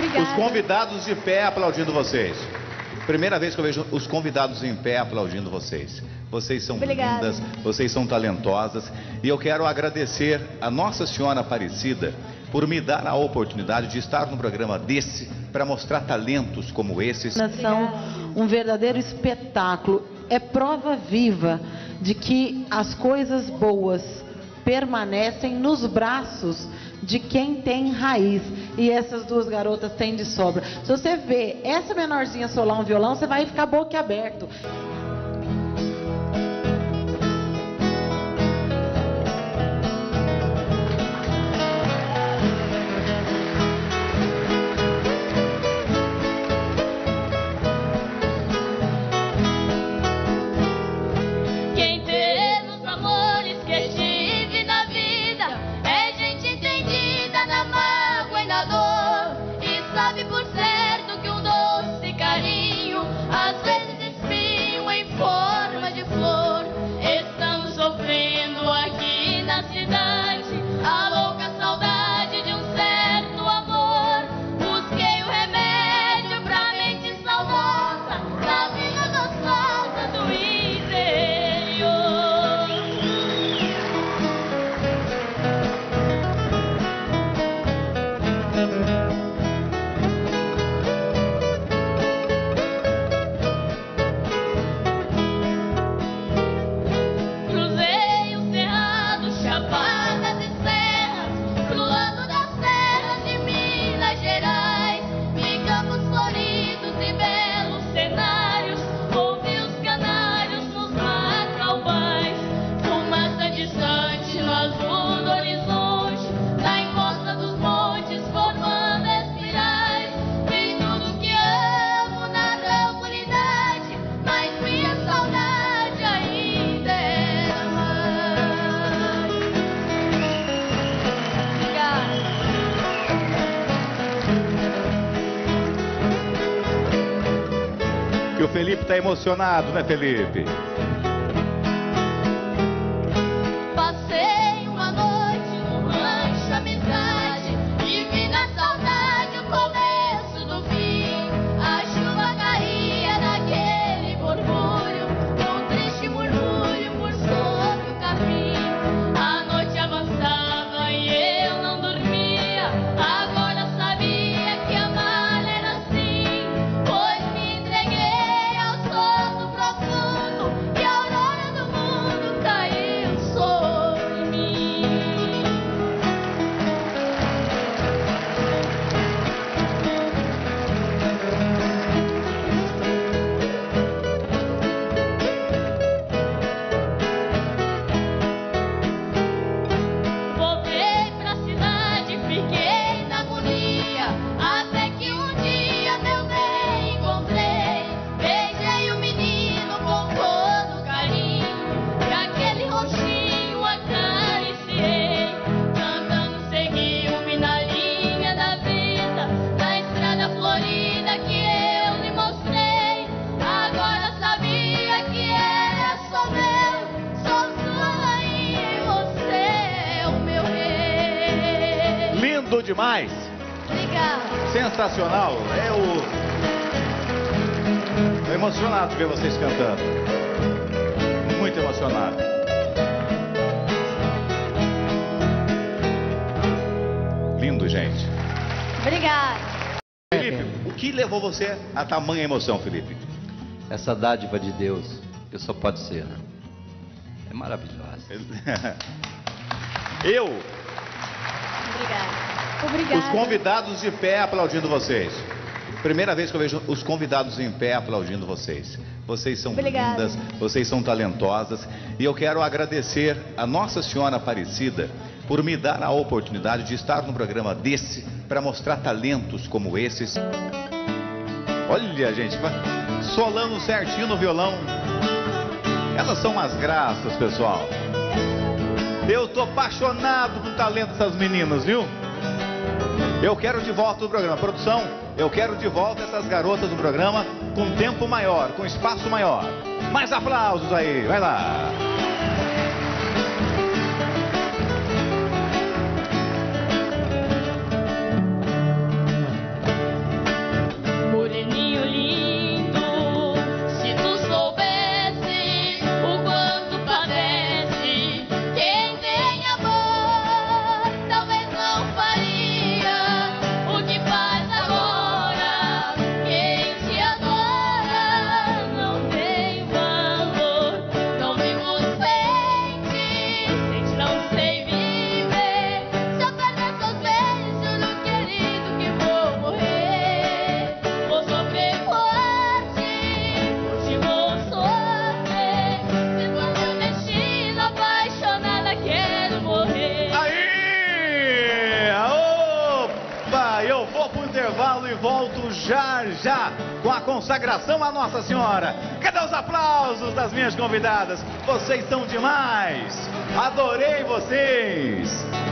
Obrigada. Os convidados de pé aplaudindo vocês. Primeira vez que eu vejo os convidados em pé aplaudindo vocês. Vocês são lindas, vocês são talentosas. E eu quero agradecer a Nossa Senhora Aparecida por me dar a oportunidade de estar num programa desse para mostrar talentos como esses. São um verdadeiro espetáculo. É prova viva de que as coisas boas permanecem nos braços de quem tem raiz. E essas duas garotas têm de sobra. Se você vê essa menorzinha solar um violão, você vai ficar boquiaberto. O Felipe está emocionado, né, Felipe? Passei uma noite no rancho amizade e vi na saudade o começo do fim. A chuva caía naquele borbulho, um triste murmúrio por sobre o capim. A noite avançava e eu não dormia. Agora sabia que amar era assim, pois me entreguei profundo e a aurora do mundo caiu sobre mim. Voltei pra cidade, fiquei na agonia, até que um dia meu bem encontrei. Beijei o menino com todo carinho, e aquele rostinho acariciei. Cantando seguiu-me na linha da vida, na estrada florida que eu lhe mostrei. Agora sabia que era só meu, sou sua rainha e você é o meu rei. Lindo demais! Obrigada. Sensacional! Tô emocionado de ver vocês cantando. Muito emocionado. Lindo, gente. Obrigada. Felipe, o que levou você a tamanha emoção, Felipe? Essa dádiva de Deus, que só pode ser, né? É maravilhosa. Obrigada. Os convidados de pé aplaudindo vocês. Primeira vez que eu vejo os convidados em pé aplaudindo vocês. Vocês são lindas, vocês são talentosas. E eu quero agradecer a Nossa Senhora Aparecida por me dar a oportunidade de estar num programa desse para mostrar talentos como esses. Olha, gente, solando certinho no violão. Elas são umas graças, pessoal. Eu tô apaixonado com o talento dessas meninas, viu? Eu quero de volta o programa. Produção, eu quero de volta essas garotas no programa com tempo maior, com espaço maior. Mais aplausos aí, vai lá. volto já já com a consagração à Nossa Senhora. Cadê os aplausos das minhas convidadas? Vocês são demais! Adorei vocês!